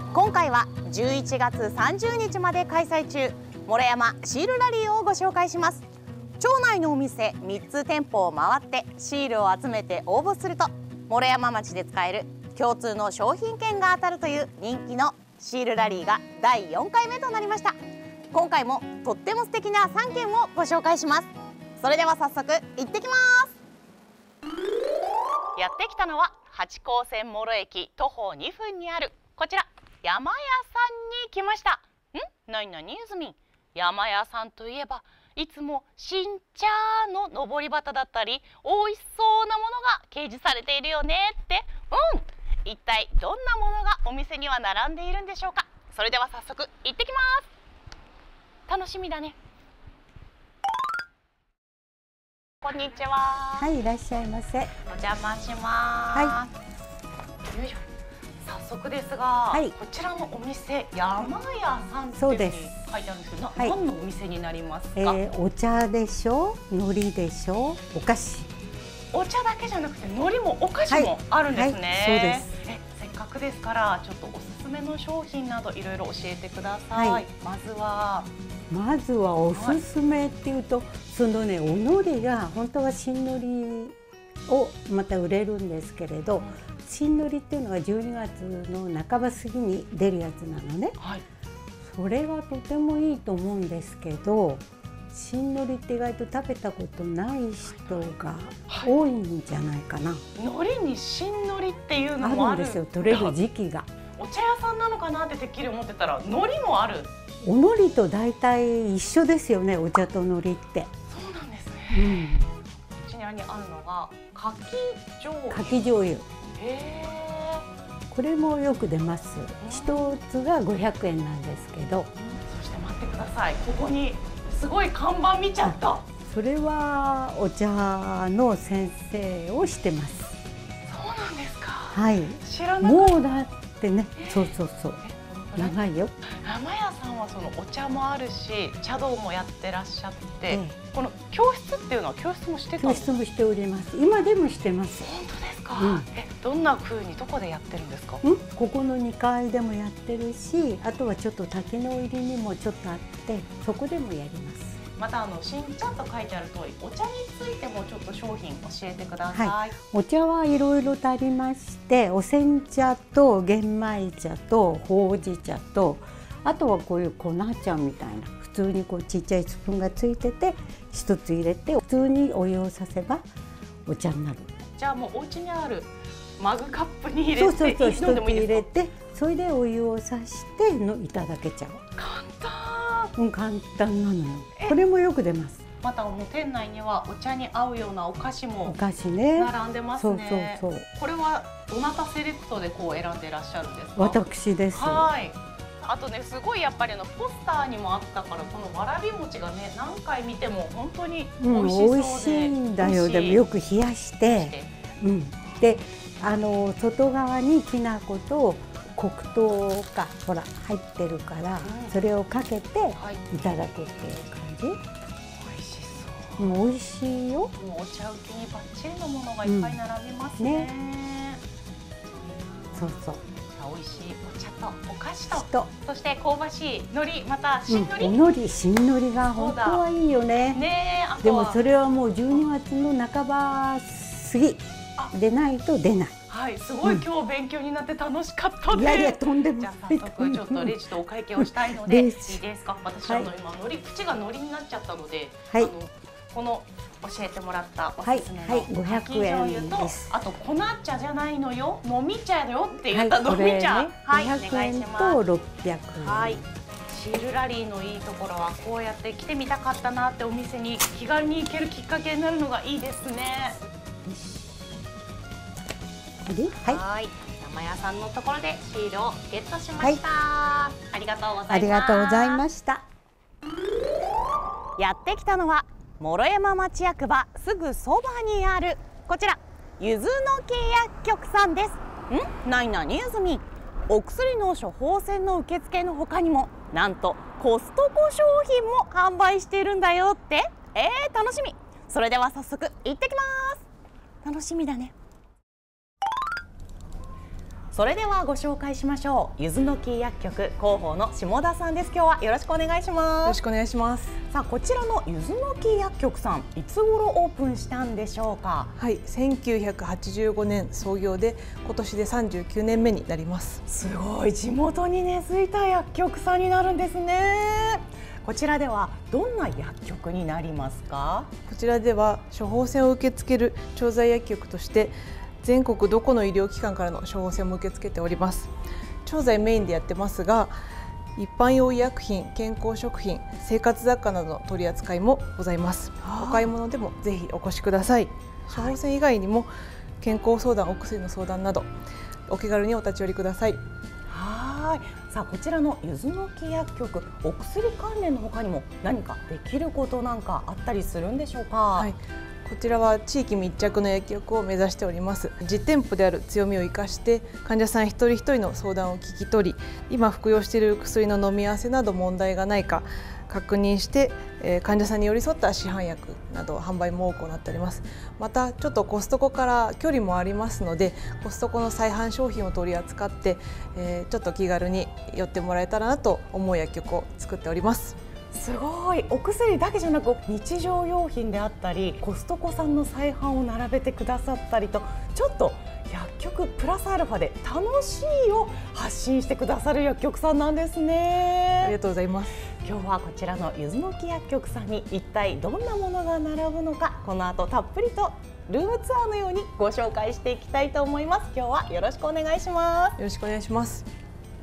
今回は11月30日まで開催中、諸山シールラリーをご紹介します。町内のお店3つ店舗を回ってシールを集めて応募すると、諸山町で使える共通の商品券が当たるという人気のシールラリーが第4回目となりました。今回もとっても素敵な3件をご紹介します。それでは早速行ってきます。やってきたのは八高線諸駅徒歩2分にあるこちら山屋さんに来ました。なになにゆずみん、山屋さんといえばいつも新茶の上り旗だったり美味しそうなものが掲示されているよねって。一体どんなものがお店には並んでいるんでしょうか。それでは早速行ってきます。楽しみだね。こんにちは。 はい、いらっしゃいませ。 お邪魔します。 はい。 よいしょ。早速ですが、こちらのお店山屋さんっていうふうに書いてあるんですけど、何のお店になりますか？ お茶でしょ、海苔でしょ、お菓子。 お茶だけじゃなくて海苔もお菓子もあるんですね。 そうです。 せっかくですからちょっとおすすめの商品などいろいろ教えてください。まずはおすすめっていうと、そのね、お海苔が本当は新海苔をまた売れるんですけれど、新海苔っていうのは12月の半ば過ぎに出るやつなのね。それがとてもいいと思うんですけど、新海苔って意外と食べたことない人が多いんじゃないかな。 海苔に新海苔っていうのもあるんですよ。取れる時期が。 お茶屋さんなのかなっててっきり思ってたら海苔もある。 お海苔と大体一緒ですよね、お茶と海苔って。 そうなんですね。こちらにあるのがかき醤油。 かき醤油。これもよく出ます。一つが500円なんですけど。 そして待ってください。ここにすごい看板見ちゃった。 それはお茶の先生をしてます。 そうなんですか。 はい。 知らなかった。 もうだってね、そう。長いよ。 山屋さんはそのお茶もあるし茶道もやってらっしゃって、この教室っていうのは教室もしてたんですか？ 教室もしております。今でもしてます。 本当ですか？どんな風にどこでやってるんですか？ ここの2階でもやってるし、あとはちょっと滝の入りにもちょっとあって、そこでもやります。 また新茶と書いてある通り、お茶についてもちょっと商品教えてください。 お茶はいろいろとありまして、お煎茶と玄米茶とほうじ茶と、あとはこういう粉茶みたいな、普通にこうちっちゃいスプーンがついてて一つ入れて普通にお湯をさせばお茶になる。 じゃあもうお家にあるマグカップに入れて一つ入れて、それでお湯をさしていただけちゃう。簡単なのよ。これもよく出ます。 また店内にはお茶に合うようなお菓子も並んでますね。これはどなたセレクトでこう選んでいらっしゃるんですか？ 私です。 あとね、すごいやっぱりポスターにもあったから、このわらび餅がね、何回見ても本当に美味しそうで、 美味しいんだよ。でもよく冷やして、で外側にきな粉と黒糖がほら入ってるから、それをかけていただくっていう感じ。 美味しそう。 美味しいよ。 もうお茶受けにバッチリのものがいっぱい並びますね。 そう。 美味しいお茶とお菓子と、そして香ばしい海苔、また新海苔。 新海苔が本当はいいよね。でもそれはもう12月の半ば過ぎでないと出ない。 すごい今日勉強になって楽しかったです。 いやとんでもない。 じゃあ早速ちょっとレジとお会計をしたいのでいいですか？私今口が海苔になっちゃったので、この教えてもらったおすすめのかき醤油と、あと粉茶じゃないのよ、飲み茶よって言った飲み茶、お願いします。 と600円。 シールラリーのいいところはこうやって来てみたかったなってお店に気軽に行けるきっかけになるのがいいですね。山屋さんのところでシールをゲットしました。ありがとうございます。 ありがとうございました。 やってきたのは諸山町役場すぐそばにあるこちらゆずの木薬局さんです。なにゆずみん、お薬の処方箋の受付の他にもなんとコストコ商品も販売しているんだよって。楽しみ。それでは早速行ってきます。楽しみだね。 それではご紹介しましょう。ゆずの木薬局広報の下田さんです。今日はよろしくお願いします。 よろしくお願いします。 さあ、こちらのゆずの木薬局さん、いつ頃オープンしたんでしょうか。 はい、1985年創業で今年で39年目になります。 すごい、地元に根付いた薬局さんになるんですね。こちらではどんな薬局になりますか。 こちらでは処方箋を受け付ける調剤薬局として全国どこの医療機関からの処方箋も受け付けております。調剤メインでやってますが、一般用医薬品、健康食品、生活雑貨などの取り扱いもございます。お買い物でもぜひお越しください。処方箋以外にも健康相談、お薬の相談などお気軽にお立ち寄りください。 はい。さあ、こちらのゆずの木薬局、お薬関連の他にも何かできることなんかあったりするんでしょうか。 はい、こちらは地域密着の薬局を目指しております。実店舗である強みを生かして患者さん一人一人の相談を聞き取り、今服用している薬の飲み合わせなど問題がないか確認して、患者さんに寄り添った市販薬など販売も多く行っております。またちょっとコストコから距離もありますので、コストコの再販商品を取り扱って、ちょっと気軽に寄ってもらえたらなと思う薬局を作っております。 すごい、お薬だけじゃなく日常用品であったり、コストコさんの再販を並べてくださったりと、ちょっと薬局プラスアルファで楽しいを発信してくださる薬局さんなんですね。 ありがとうございます。 今日はこちらのゆずの木薬局さんに一体どんなものが並ぶのか、この後たっぷりとルームツアーのようにご紹介していきたいと思います。今日はよろしくお願いします。 よろしくお願いします。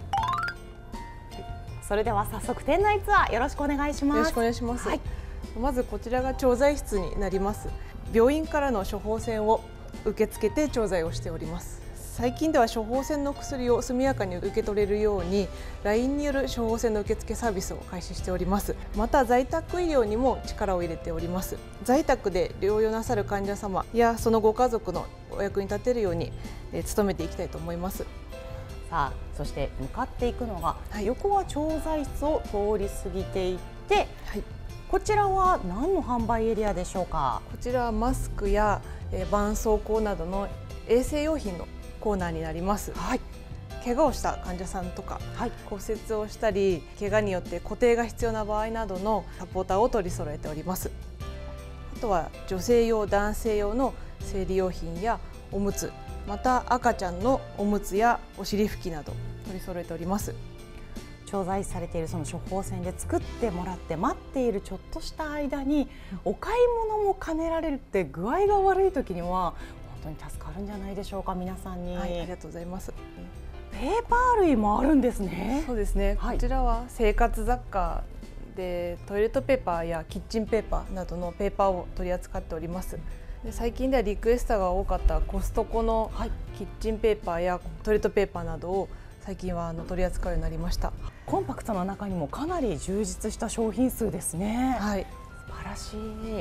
それでは早速店内ツアーよろしくお願いします。 よろしくお願いします。はい、まずこちらが調剤室になります。病院からの処方箋を受け付けて調剤をしております。最近では処方箋の薬を速やかに受け取れるように LINE による処方箋の受付サービスを開始しております。また在宅医療にも力を入れております。在宅で療養なさる患者様やそのご家族のお役に立てるように努めていきたいと思います。 さあ、そして向かっていくのが、横は調剤室を通り過ぎていって、こちらは何の販売エリアでしょうか。 こちらはマスクや絆創膏などの衛生用品のコーナーになります。怪我をした患者さんとか、骨折をしたり怪我によって固定が必要な場合などのサポーターを取り揃えております。あとは女性用、男性用の生理用品やおむつ、また赤ちゃんのおむつやお尻拭きなど取り揃えております。 調剤されているその処方箋で作ってもらって待っているちょっとした間にお買い物も兼ねられるって、具合が悪い時には本当に助かるんじゃないでしょうか、皆さんに。 ありがとうございます。 ペーパー類もあるんですね。 そうですね、こちらは生活雑貨でトイレットペーパーやキッチンペーパーなどのペーパーを取り扱っております。で最近ではリクエストが多かったコストコのキッチンペーパーやトイレットペーパーなどを最近は取り扱うようになりました。 コンパクトな中にもかなり充実した商品数ですね。素晴らしい。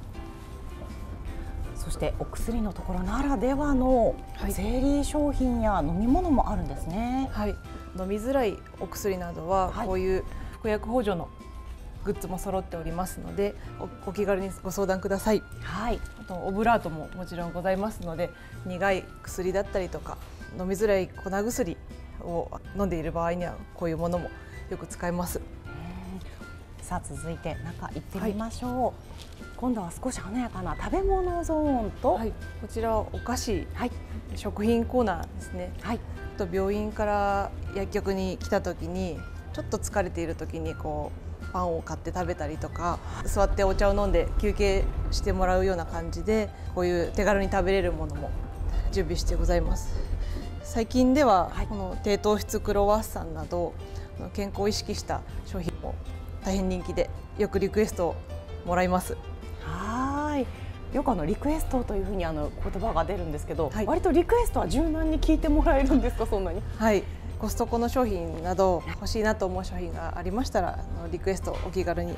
そしてお薬のところならではのゼリー商品や飲み物もあるんですね。 飲みづらいお薬などはこういう服薬補助のグッズも揃っておりますので、お気軽にご相談ください。あとオブラートももちろんございますので、苦い薬だったりとか飲みづらい粉薬を飲んでいる場合にはこういうものもよく使えます。 さあ、続いて中行ってみましょう。今度は少し華やかな食べ物ゾーンと、 こちらはお菓子、食品コーナーですね。と病院から薬局に来た時にちょっと疲れている時にパンを買って食べたりとか、座ってお茶を飲んで休憩してもらうような感じで、こういう手軽に食べれるものも準備してございます。最近ではこの低糖質クロワッサンなど健康を意識した商品も大変人気で、よくリクエストをもらいます。 よくリクエストというふうに言葉が出るんですけど、割とリクエストは柔軟に聞いてもらえるんですか、そんなに。 コストコの商品など欲しいなと思う商品がありましたら、リクエストお気軽に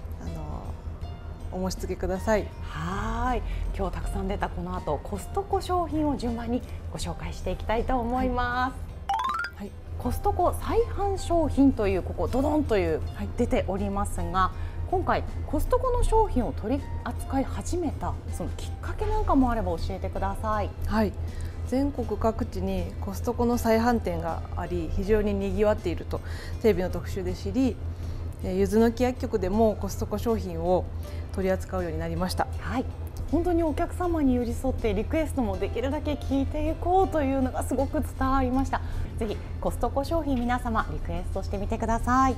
お申し付けください。 今日たくさん出たこの後コストコ商品を順番にご紹介していきたいと思います。コストコ再販商品というここドドンという出ておりますが、今回コストコの商品を取り扱い始めたそのきっかけなんかもあれば教えてください。 全国各地にコストコの再販店があり、非常に賑わっているとテレビの特集で知り、ゆずの木薬局でもコストコ商品を取り扱うようになりました。 はい、本当にお客様に寄り添ってリクエストもできるだけ聞いていこうというのがすごく伝わりました。ぜひコストコ商品皆様リクエストしてみてください。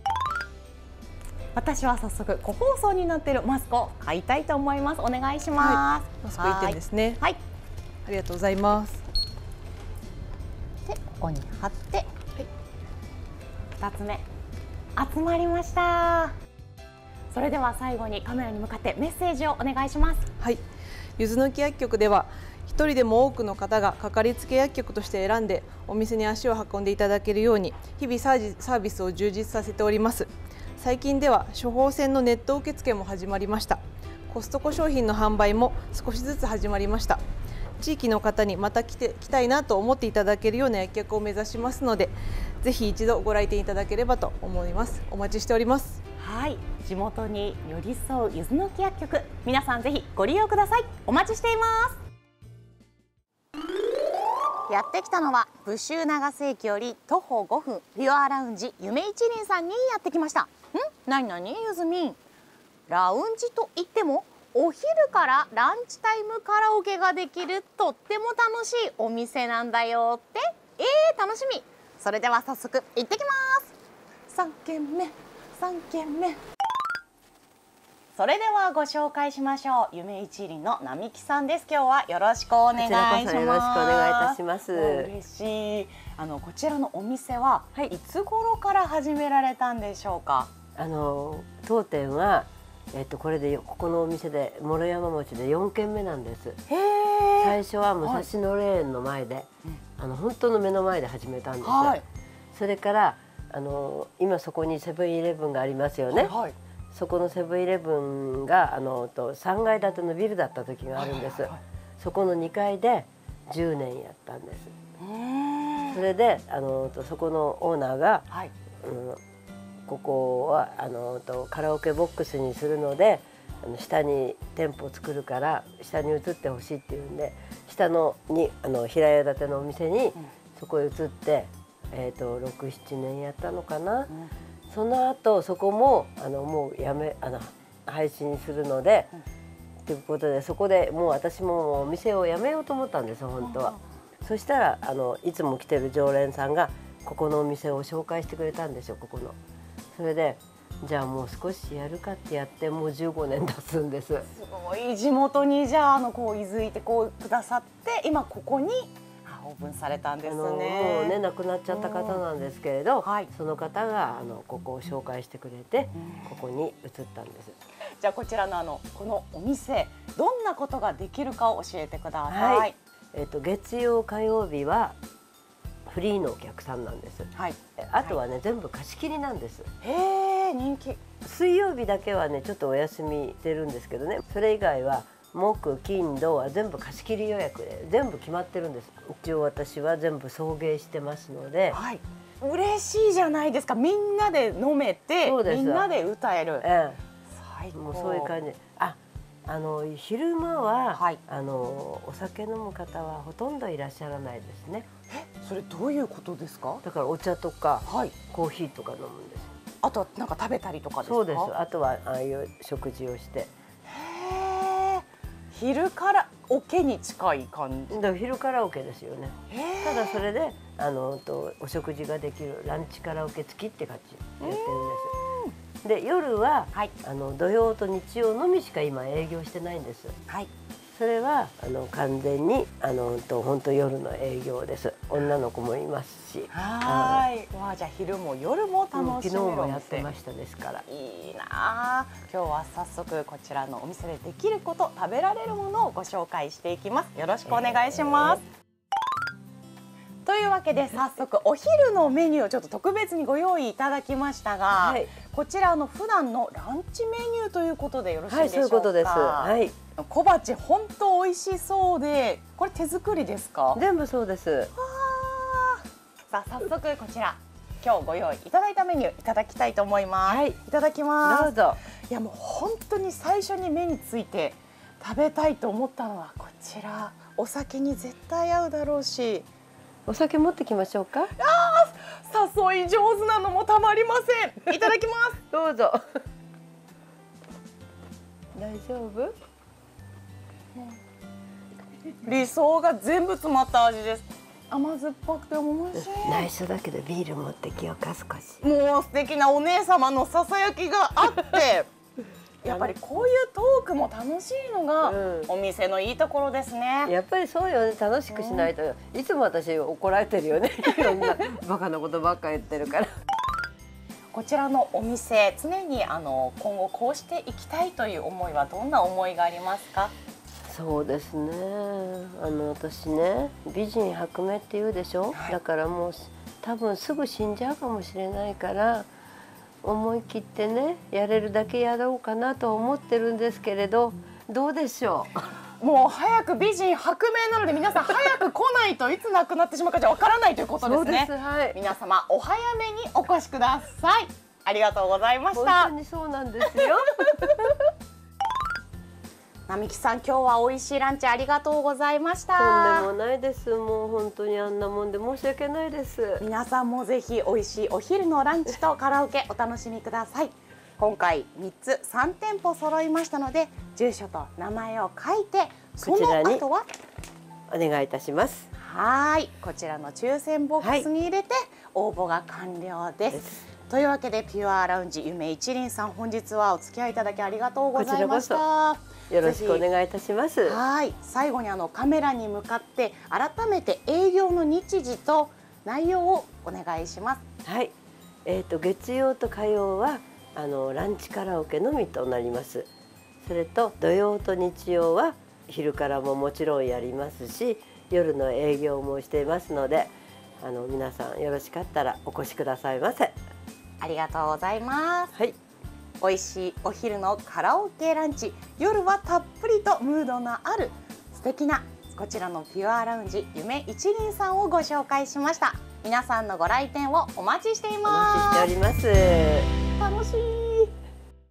私は早速個包装になっているマスクを買いたいと思います。お願いします。 マスク1点ですね。 はい、 ありがとうございます。 でここに貼って、2つ目集まりました。それでは最後にカメラに向かってメッセージをお願いします。 はい、ゆずの木薬局では一人でも多くの方がかかりつけ薬局として選んでお店に足を運んでいただけるように日々サービスを充実させております。最近では処方箋のネット受付も始まりました。コストコ商品の販売も少しずつ始まりました。地域の方にまた来たいなと思っていただけるような薬局を目指しますので、ぜひ一度ご来店いただければと思います。お待ちしております。 はい、地元に寄り添うゆずの木薬局、皆さんぜひご利用ください。お待ちしています。やってきたのは武州長瀬駅より徒歩5分、リオアラウンジ夢一輪さんにやってきました。なになにゆずみん、ラウンジといってもお昼からランチタイムカラオケができるとっても楽しいお店なんだよって。楽しみ。それでは早速行ってきます。3軒目3軒目。それではご紹介しましょう。夢一輪の並木さんです。今日はよろしくお願いします。 よろしくお願いいたします。 嬉しい。こちらのお店は、いつ頃から始められたんでしょうか。 当店はこれでここのお店で諸山町で4軒目なんです。最初は武蔵野霊園の前で、本当の目の前で始めたんです。それから今そこにセブンイレブンがありますよね。そこのセブンイレブンが3階建てのビルだった時があるんです。そこの2階で10年やったんです。それでそこのオーナーが、ここはカラオケボックスにするので下に店舗を作るから下に移ってほしいっていうんで、下のに平屋建てのお店にそこへ移って6、7年やったのかな。その後そこももう廃止にするので、ということでそこでもう私もお店を辞めようと思ったんです本当は。そしたらいつも来てる常連さんがここのお店を紹介してくれたんですよ、ここの。それでじゃあもう少しやるかってやってもう15年経つんです。すごい。地元にじゃあこう居づいてこうくださって今ここにオープンされたんですね。 もうね亡くなっちゃった方なんですけれど、その方がここを紹介してくれてここに移ったんです。 じゃあこちらのこのお店どんなことができるかを教えてください。 月曜火曜日はフリーのお客さんなんです。あとはね全部貸し切りなんです。 人気。 水曜日だけはねちょっとお休みしてるんですけどね、それ以外は木金土は全部貸し切り予約で全部決まってるんです。一応私は全部送迎してますので、 嬉しいじゃないですか。みんなで飲めてみんなで歌える。 もうそういう感じ。昼間は、お酒飲む方はほとんどいらっしゃらないですね。 それどういうことですか。 だからお茶とか、コーヒーとか飲むんです。 あとなんか食べたりとかですか。 そうです。あとはああいう食事をして。 昼からオケに近い感じ。 だから昼カラオケですよね。ただそれでお食事ができるランチカラオケ付きって感じでやってるんです。で夜は、土曜と日曜のみしか今営業してないんです。それは完全に本当夜の営業です。女の子もいますし。じゃあ昼も夜も楽しめる。 昨日もやってましたですから。 いいな。今日は早速こちらのお店でできること、食べられるものをご紹介していきます。よろしくお願いします。というわけで早速お昼のメニューをちょっと特別にご用意いただきましたが、こちら普段のランチメニューということでよろしいでしょうか。 そういうことです。 小鉢本当美味しそうで、これ手作りですか。 全部そうです。 さあ早速こちら今日ご用意いただいたメニューいただきたいと思います。いただきます。 どうぞ。 いやもう本当に最初に目について食べたいと思ったのはこちら、 お酒に絶対合うだろうし。 お酒持ってきましょうか。 誘い上手なのもたまりません。いただきます。 どうぞ。大丈夫？ 理想が全部詰まった味です。甘酸っぱくて美味しい。 内緒だけどビール持ってきようか少し。 もう素敵なお姉様のささやきがあってやっぱりこういうトークも楽しいのがお店のいいところですね。 やっぱりそうよね、楽しくしないと、いつも私怒られてるよね。いろんなバカなことばっか言ってるから。 こちらのお店、常に今後こうしていきたいという思いはどんな思いがありますか？ そうですね。私ね、美人薄命って言うでしょ。だからもう多分すぐ死んじゃうかもしれないから。思い切ってね、やれるだけやろうかなと思ってるんですけれど、どうでしょう。もう早く美人薄命なので、皆さん早く来ないといつ亡くなってしまうかじゃわからないということですね。 はい、 皆様お早めにお越しください。ありがとうございました。 本当にそうなんですよ。 並木さん、今日は美味しいランチありがとうございました。 とんでもないです。もう本当にあんなもんで申し訳ないです。 皆さんもぜひ美味しいお昼のランチとカラオケお楽しみください。今回3店舗揃いましたので、住所と名前を書いて、その後はお願いいたします。 はい、こちらの抽選ボックスに入れて応募が完了です。というわけで、ピュアラウンジ夢一輪さん、本日はお付き合いいただきありがとうございました。 よろしくお願いいたします。 はい、最後にカメラに向かって改めて営業の日時と内容をお願いします。 はい、月曜と火曜はランチカラオケのみとなります。それと土曜と日曜は昼からももちろんやりますし、夜の営業もしていますので、皆さんよろしかったらお越しくださいませ。 ありがとうございます。 はい。 美味しいお昼のカラオケランチ、夜はたっぷりとムードのある素敵なこちらのピュアラウンジ夢一輪さんをご紹介しました。皆さんのご来店をお待ちしています。 お待ちしております。 楽しい。